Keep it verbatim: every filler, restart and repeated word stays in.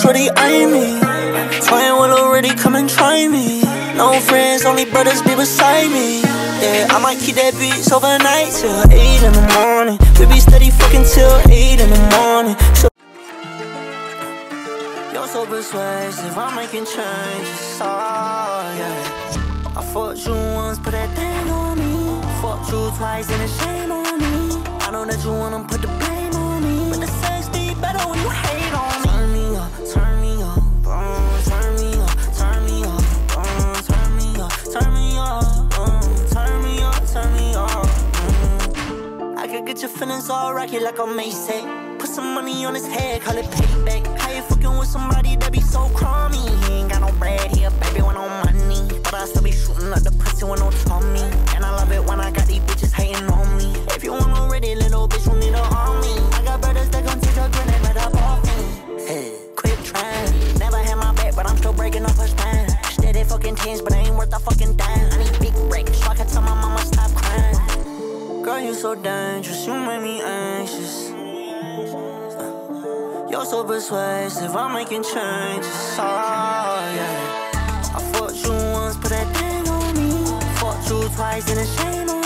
shorty eye me. Toying will already come and try me. No friends, only brothers be beside me. Yeah, I might keep that bitch overnight till eight in the morning. We be steady fucking till eight in the morning. So you're so persuasive, I'm making changes. Oh, yeah. I fucked you once, put that thing on me. Fucked you twice and it's shame on me. I know that you wanna put the blame on me, but the sex be better when you hate on me. Turn me up, turn me up, uh, turn me up, turn me up, uh, turn me up, turn me up, uh, turn me up, turn me up. Mm. I could get your feelings all rocky like a Macy. Put some money on his head, call it payback. How you fucking with somebody that be so crummy? He ain't got no bread here, baby, with no money, but I still be shooting up the pussy with no tummy. And I love it when I got these bitches hating on me. If you want a ready little bitch, you need a army. I got brothers that gon' take a grenade right up off me. Hey, quit trying. Never had my back, but I'm still breaking off her spine. Steady fucking tens, but I ain't worth a fucking dime. I need big breaks, so I can tell my mama stop crying. Girl, you so dangerous, you make me anxious. You're so persuasive, I'm making changes. Oh, yeah. I fucked you once, put that thing on me. Fucked you twice and it's shame on me.